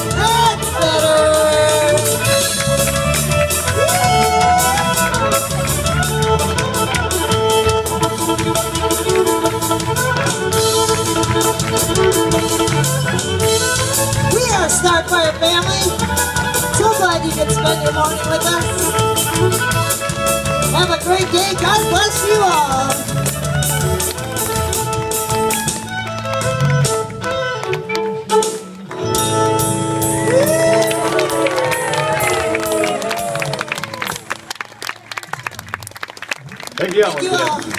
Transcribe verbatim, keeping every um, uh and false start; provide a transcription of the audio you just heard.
That's better. We are Starfire family. So glad you could spend your morning with us. Have a great day. God bless you all. Thank you. Thank you all.